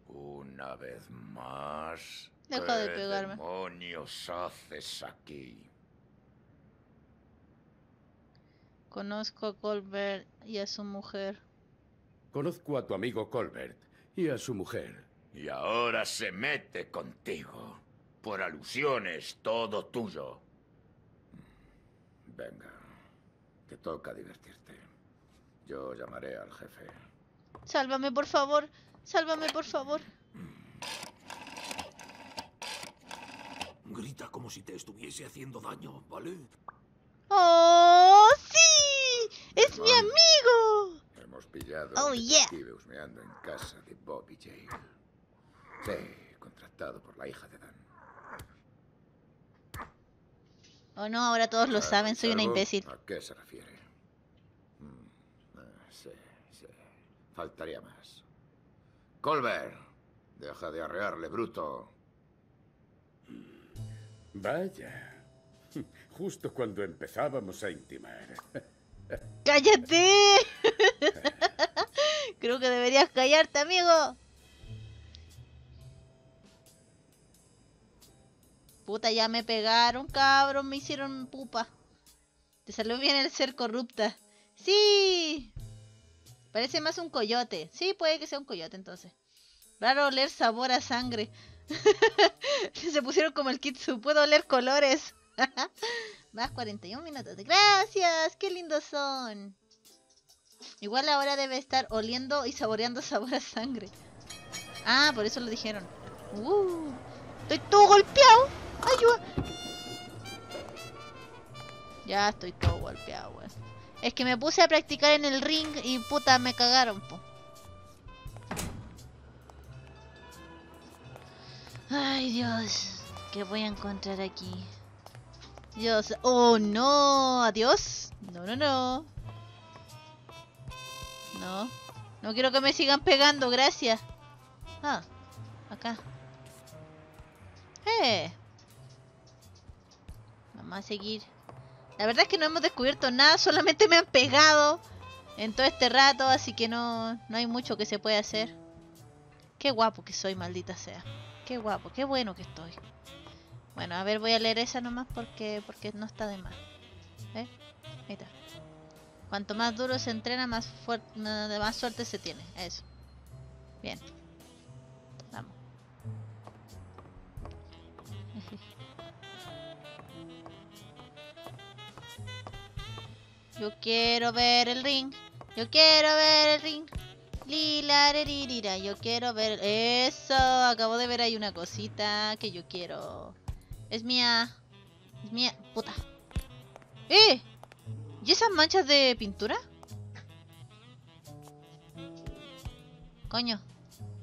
Una vez más. Deja de ¿Qué pegarme. demonios haces aquí? Conozco a Colbert y a su mujer. Conozco a tu amigo Colbert y a su mujer. Y ahora se mete contigo. Por alusiones, todo tuyo. Venga, te toca divertirte. Yo llamaré al jefe. Sálvame, por favor. Sálvame, por favor. Grita como si te estuviese haciendo daño, ¿vale? ¡Oh, sí! ¡Es mi Hermano. amigo! Hemos pillado Oh, a un yeah. detective husmeando en casa de Bobby Jale. Sí, contratado por la hija de Dan. Oh no, ahora todos lo saben, soy una ¿Algo? imbécil. ¿A qué se refiere? Sí. Faltaría más. Colbert, deja de arrearle, bruto. Vaya. Justo cuando empezábamos a intimar. ¡Cállate! Creo que deberías callarte, amigo. Puta, ya me pegaron, cabrón, me hicieron pupa. Te salió bien el ser corrupta. ¡Sí! Parece más un coyote. Sí, puede que sea un coyote entonces. Raro oler sabor a sangre. Se pusieron como el Kitsu. Puedo oler colores. Más 41 minutos. Gracias, qué lindos son. Igual ahora debe estar oliendo y saboreando sabor a sangre. Ah, por eso lo dijeron. Estoy todo golpeado. Ayuda. Ya estoy todo golpeado, weón. Es que me puse a practicar en el ring y puta me cagaron, po. Ay, Dios. ¿Qué voy a encontrar aquí? Dios. Oh, no. Adiós. No. No. No quiero que me sigan pegando, gracias. Ah, acá. Vamos a seguir. La verdad es que no hemos descubierto nada, solamente me han pegado en todo este rato, así que no hay mucho que se puede hacer. Qué guapo que soy, maldita sea. Qué guapo, qué bueno que estoy. Bueno, a ver, voy a leer esa nomás porque no está de más. Ahí está. Cuanto más duro se entrena, más suerte se tiene. Eso. Bien. Vamos. Yo quiero ver el ring. Yo quiero ver el ring. Lilareririra. Yo quiero ver... Eso. Acabo de ver ahí una cosita que yo quiero. Es mía. Es mía. Puta. ¡Eh! ¿Y esas manchas de pintura? Coño.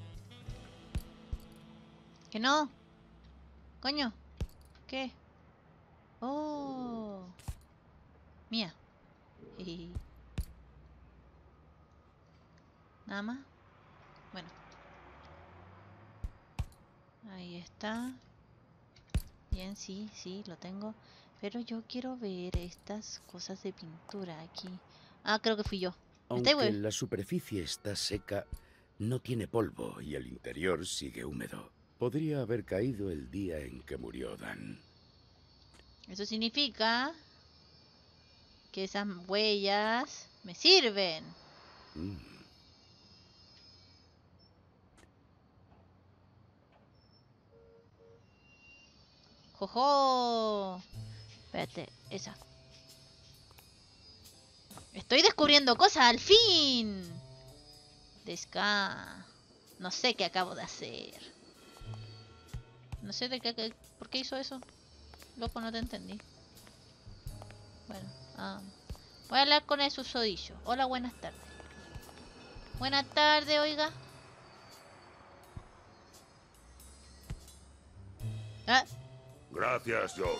Que no. Coño. ¿Qué? Oh. Mía. Nada más. Bueno. Ahí está. Bien, sí, lo tengo. Pero yo quiero ver estas cosas de pintura aquí. Ah, creo que fui yo. Aunque la superficie está seca, no tiene polvo y el interior sigue húmedo. Podría haber caído el día en que murió Dan. Eso significa que esas huellas me sirven. ¡Jojo! Espérate, esa. Estoy descubriendo cosas, al fin. No sé qué acabo de hacer. No sé por qué hizo eso. Loco, no te entendí. Bueno, voy a hablar con el susodicho. Hola, buenas tardes. Buenas tardes, oiga. Gracias, John.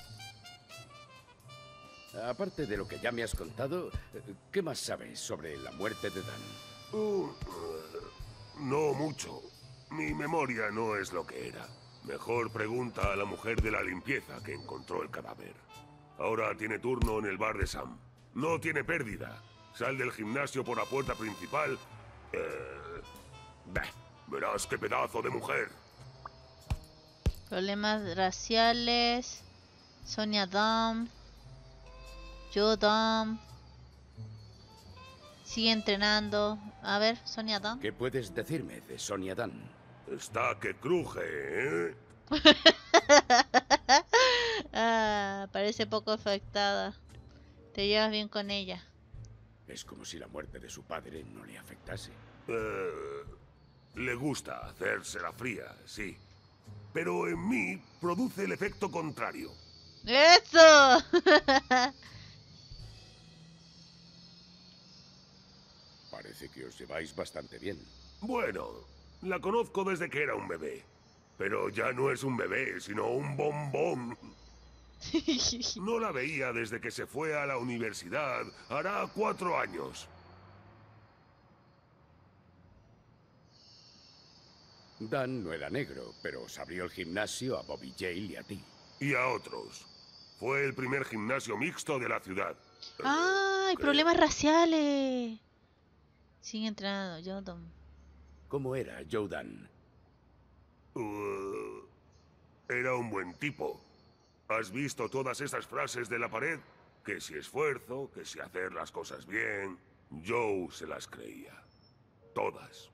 Aparte de lo que ya me has contado, ¿qué más sabes sobre la muerte de Dan? No mucho. Mi memoria no es lo que era. Mejor pregunta a la mujer de la limpieza que encontró el cadáver. Ahora tiene turno en el bar de Sam. No tiene pérdida. Sal del gimnasio por la puerta principal. Verás qué pedazo de mujer. Problemas raciales. Sonia Dam. Joe Dam. Sigue entrenando. A ver, Sonia Dam. ¿Qué puedes decirme de Sonia Dan? Está que cruje, ¿eh? Parece poco afectada. Te llevas bien con ella. Es como si la muerte de su padre no le afectase. Le gusta hacerse la fría, sí. Pero en mí produce el efecto contrario. ¡Eso! Parece que os lleváis bastante bien. Bueno, la conozco desde que era un bebé. Pero ya no es un bebé, sino un bombón. No la veía desde que se fue a la universidad. Hará 4 años. Dan no era negro, pero os abrió el gimnasio a Bobby Jale y a ti. Y a otros. Fue el primer gimnasio mixto de la ciudad. ¡Ay! Creo. Problemas raciales. Sigue entrenando, Jordan. ¿Cómo era Joe Dan? Era un buen tipo. ¿Has visto todas esas frases de la pared? Que si esfuerzo, que si hacer las cosas bien. Joe se las creía. Todas.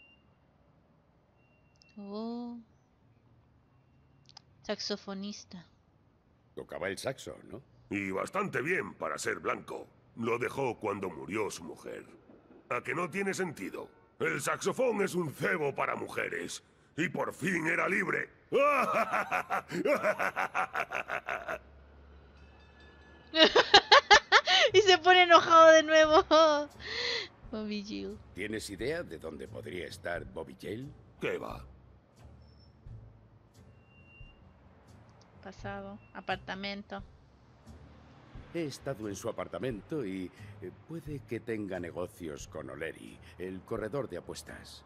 Oh. Saxofonista. Tocaba el saxo, ¿no? Y bastante bien para ser blanco. Lo dejó cuando murió su mujer. ¿A que no tiene sentido? El saxofón es un cebo para mujeres. Y por fin era libre. Y se pone enojado de nuevo. Bobby Jale. ¿Tienes idea de dónde podría estar Bobby Jale? ¿Qué va? Pasado. Apartamento. He estado en su apartamento y puede que tenga negocios con O'Leary, el corredor de apuestas.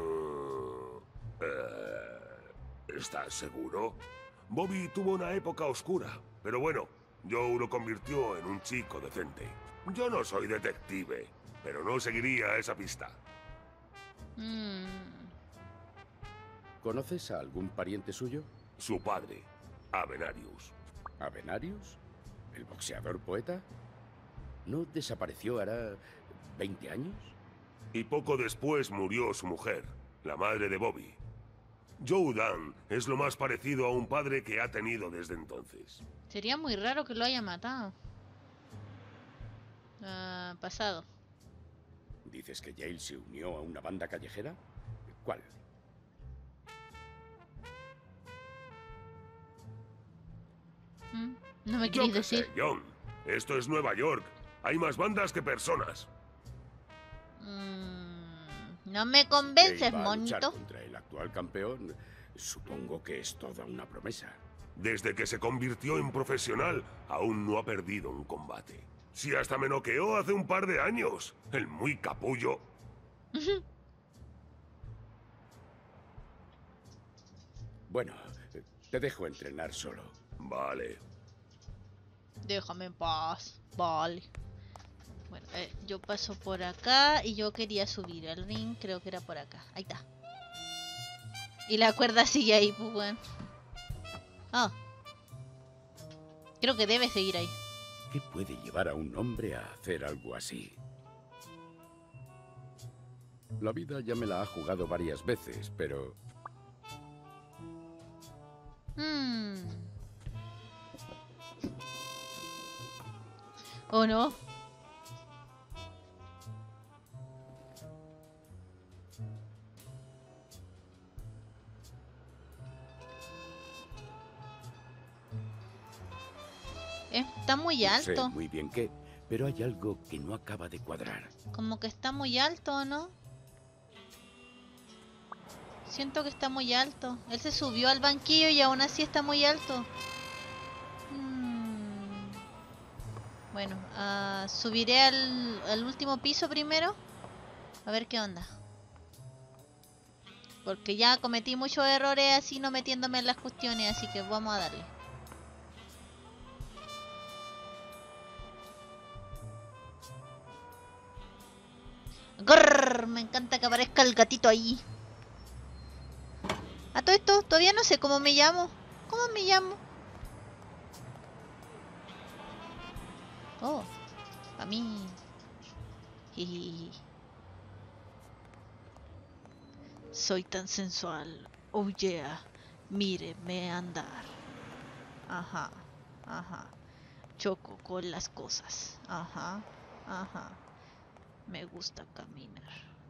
¿Estás seguro? Bobby tuvo una época oscura, pero bueno, Joe lo convirtió en un chico decente. Yo no soy detective, pero no seguiría esa pista. ¿Conoces a algún pariente suyo? Su padre, Avenarius. ¿Avenarius? ¿El boxeador poeta? ¿No desapareció hará 20 años? Y poco después murió su mujer, la madre de Bobby. Joe Dan es lo más parecido a un padre que ha tenido desde entonces. Sería muy raro que lo haya matado. Pasado. ¿Dices que Jale se unió a una banda callejera? ¿Cuál? No me Yo queréis qué sé, decir. John. Esto es Nueva York. Hay más bandas que personas. No me convences, Jale va a luchar monito. contra el actual campeón. Supongo que es toda una promesa. Desde que se convirtió en profesional, aún no ha perdido un combate. Si hasta me noqueó hace un par de años. El muy capullo. Bueno, te dejo entrenar solo. Vale. Déjame en paz. Vale. Bueno, yo paso por acá y yo quería subir al ring. Creo que era por acá. Ahí está. Y la cuerda sigue ahí, pues bueno. Ah. Creo que debe seguir ahí. ¿Qué puede llevar a un hombre a hacer algo así? La vida ya me la ha jugado varias veces, pero... ¿O no? Está muy No sé alto. muy bien qué, pero hay algo que no acaba de cuadrar. Como que está muy alto, ¿no? Siento que está muy alto. Él se subió al banquillo y aún así está muy alto. Bueno, subiré al último piso primero. A ver qué onda. Porque ya cometí muchos errores así no metiéndome en las cuestiones, así que vamos a darle. Grrr, me encanta que aparezca el gatito ahí. A todo esto, todavía no sé cómo me llamo. ¿Cómo me llamo? Oh, a mí. Jijiji. Soy tan sensual. Oh yeah. Míreme andar. Ajá. Ajá. Choco con las cosas. Ajá. Ajá. Me gusta caminar.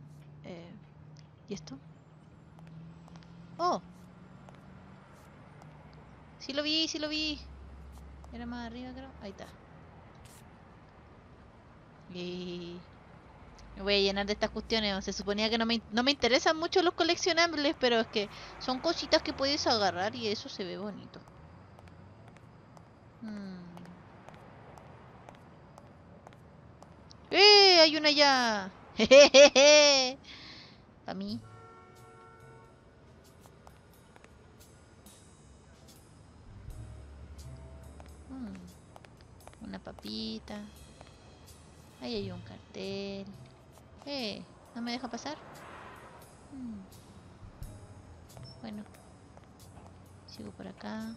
¿Y esto? Oh. Sí lo vi, sí lo vi. Era más arriba, creo. Ahí está. Y me voy a llenar de estas cuestiones. Se suponía que no me interesan mucho los coleccionables, pero es que son cositas que puedes agarrar y eso se ve bonito. Hay una ya. Jejeje. Para mí. Una papita. Ahí hay un cartel. ¿No me deja pasar? Bueno. Sigo por acá.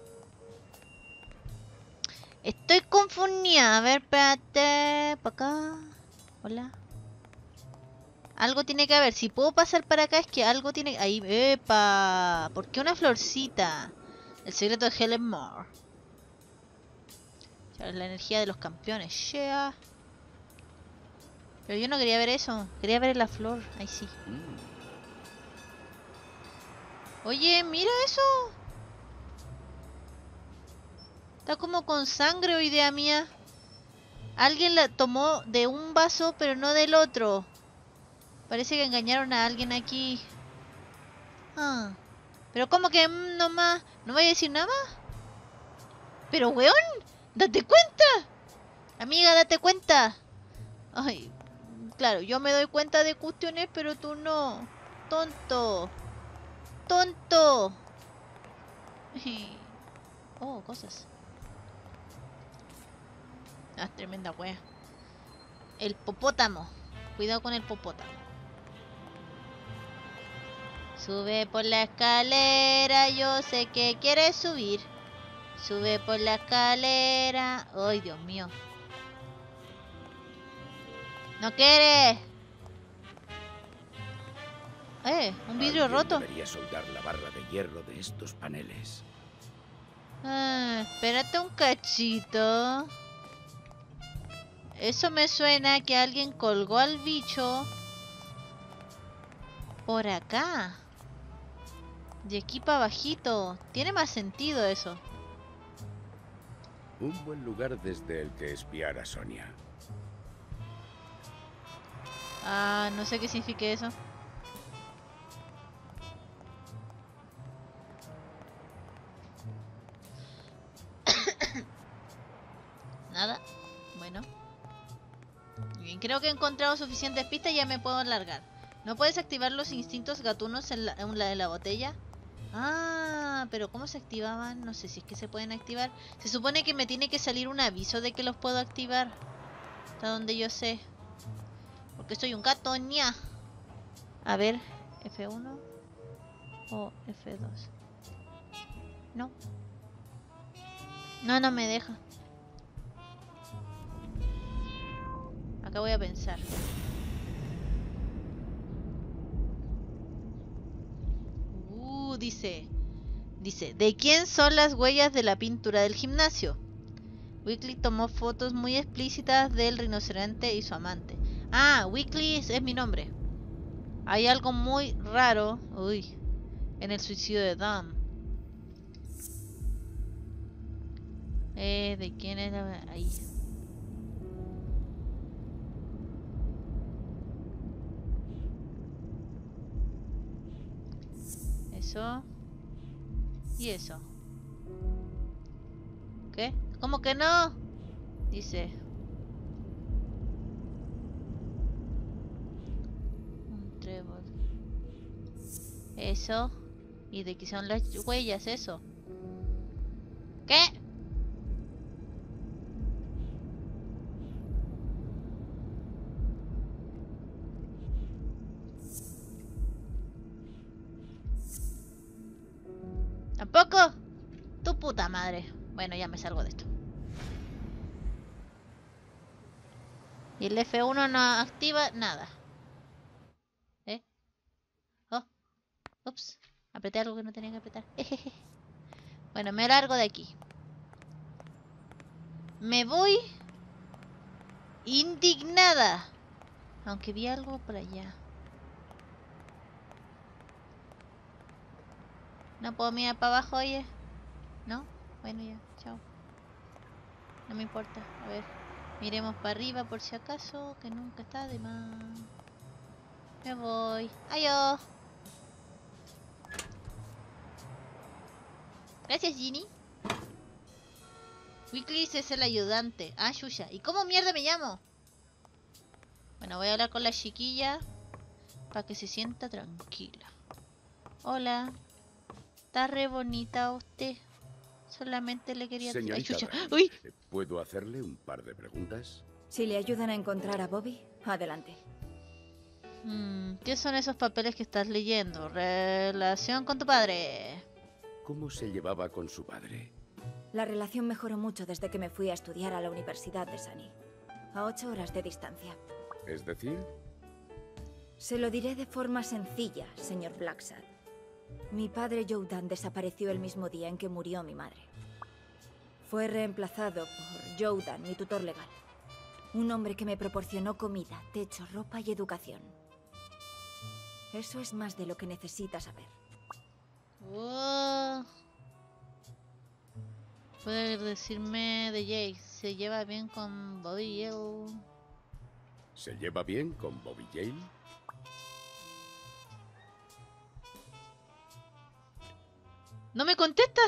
Estoy confundida. A ver, espérate. Para acá. Hola. Algo tiene que haber. Si puedo pasar para acá es que algo tiene... Ahí. ¡Epa! ¿Por qué una florcita? El secreto de Helen Moore. La energía de los campeones. Yeah. Pero yo no quería ver eso. Quería ver la flor. Ahí sí. Oye, mira eso. Está como con sangre o idea mía. Alguien la tomó de un vaso, pero no del otro. Parece que engañaron a alguien aquí. Pero como que nomás... ¿No voy a decir nada más? Pero weón, date cuenta. Amiga, date cuenta. Ay, claro, yo me doy cuenta de cuestiones, pero tú no. Tonto. Tonto. Oh, cosas. Ah, tremenda wea. El popótamo. Cuidado con el popótamo. Sube por la escalera, yo sé que quieres subir. Sube por la escalera. Ay, Dios mío. ¿No quieres? Un vidrio roto. Debería soldar la barra de hierro de estos paneles. Espérate un cachito. Eso me suena que alguien colgó al bicho por acá. De aquí para abajito. Tiene más sentido eso. Un buen lugar desde el que espiar a Sonia. No sé qué significa eso. Nada. Bueno. Bien, creo que he encontrado suficientes pistas y ya me puedo largar. ¿No puedes activar los instintos gatunos en la de la botella? Pero ¿cómo se activaban? No sé si es que se pueden activar. Se supone que me tiene que salir un aviso de que los puedo activar. Hasta donde yo sé. Porque soy un gato, ña. A ver, F1 o F2. No. No me deja. Acá voy a pensar. Dice, ¿de quién son las huellas de la pintura del gimnasio? Weekly tomó fotos muy explícitas del rinoceronte y su amante. Weekly es mi nombre. Hay algo muy raro, en el suicidio de Dom. ¿De quién es la... Ahí. Eso. Y eso. ¿Qué? ¿Cómo que no? Dice. Un trébol. Eso. ¿Y de qué son las huellas? Eso. ¿Qué? ¿Tampoco? Tu puta madre. Bueno, ya me salgo de esto. Y el F1 no activa nada. ¿Eh? Oh. Ups. Apreté algo que no tenía que apretar. Jejeje. Bueno, me largo de aquí. Me voy indignada. Aunque vi algo por allá. No puedo mirar para abajo, oye. ¿No? Bueno, ya. Chao. No me importa. A ver. Miremos para arriba por si acaso. Que nunca está de más. Me voy. Adiós. Gracias, Ginny. Weekly es el ayudante. Ah, Shusha. ¿Y cómo mierda me llamo? Bueno, voy a hablar con la chiquilla para que se sienta tranquila. Hola. Está re bonita usted. Solamente le quería... Señorita Ay, Shusha. Dani, ¡Uy! ¿puedo hacerle un par de preguntas? Si le ayudan a encontrar a Bobby, adelante. ¿Qué son esos papeles que estás leyendo? Relación con tu padre. ¿Cómo se llevaba con su padre? La relación mejoró mucho desde que me fui a estudiar a la Universidad de Sunny. A 8 horas de distancia. Es decir, Se lo diré de forma sencilla, señor Blacksad. Mi padre Joudan desapareció el mismo día en que murió mi madre. Fue reemplazado por Joudan, mi tutor legal. Un hombre que me proporcionó comida, techo, ropa y educación. Eso es más de lo que necesita saber. Oh. Puede decirme de Jake. ¿Se lleva bien con Bobby Yale? ¿se lleva bien con Bobby Yale? ¿No me contesta?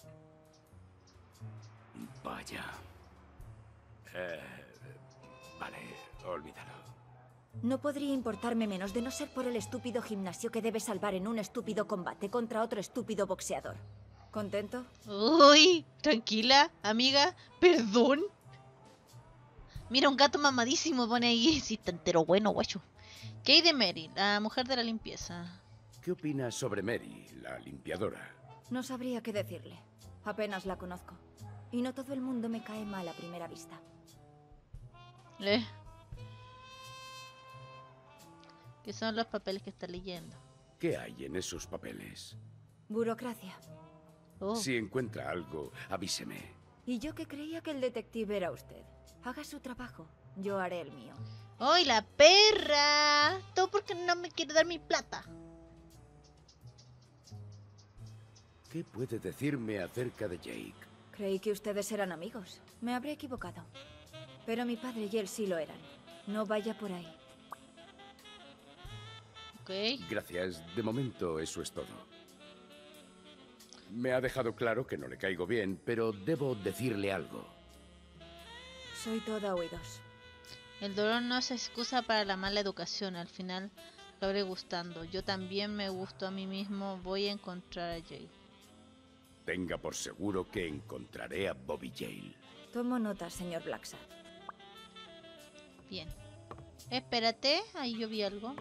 Vaya. Vale, olvídalo. No podría importarme menos de no ser por el estúpido gimnasio que debe salvar en un estúpido combate contra otro estúpido boxeador. ¿Contento? Uy, tranquila, amiga. Perdón. Mira, un gato mamadísimo pone ahí. Sí, está entero bueno, guacho. ¿Qué hay de Mary, la mujer de la limpieza? ¿Qué opinas sobre Mary, la limpiadora? No sabría qué decirle. Apenas la conozco. Y no todo el mundo me cae mal a primera vista. ¿Qué son los papeles que está leyendo? ¿Qué hay en esos papeles? Burocracia. Oh. Si encuentra algo, avíseme. Y yo que creía que el detective era usted. Haga su trabajo. Yo haré el mío. ¡Ay, la perra! Todo porque no me quiere dar mi plata. ¿Qué puede decirme acerca de Jake? Creí que ustedes eran amigos. Me habré equivocado. Pero mi padre y él sí lo eran. No vaya por ahí. Ok. Gracias, de momento eso es todo. Me ha dejado claro que no le caigo bien, pero debo decirle algo. Soy toda oídos. El dolor no es excusa para la mala educación. Al final acabaré gustando. Yo también me gusto a mí mismo. Voy a encontrar a Jake. Tenga por seguro que encontraré a Bobby Yale. Tomo nota, señor Blacksad. Bien. Espérate, ahí yo vi algo.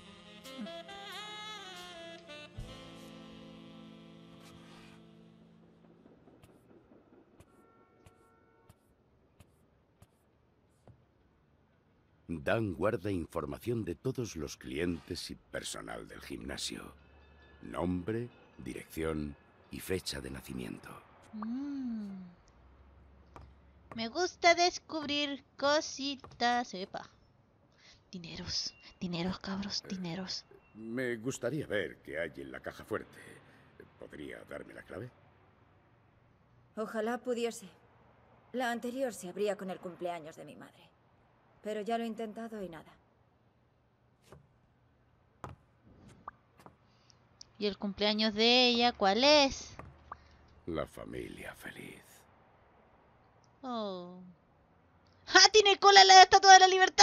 Dan guarda información de todos los clientes y personal del gimnasio. Nombre, dirección y fecha de nacimiento. Me gusta descubrir cositas. Epa. Dineros. Dineros, cabros. Dineros. Me gustaría ver qué hay en la caja fuerte. ¿Podría darme la clave? Ojalá pudiese. La anterior se abría con el cumpleaños de mi madre. Pero ya lo he intentado y nada. ¿Y el cumpleaños de ella cuál es? La familia feliz. Oh. ¡Ah! Tiene cola la Estatua de la Libertad.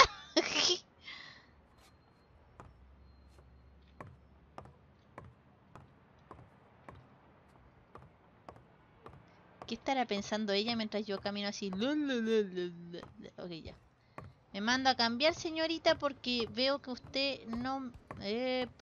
¿Qué estará pensando ella mientras yo camino así? Ok, ya. Me mando a cambiar, señorita, porque veo que usted no...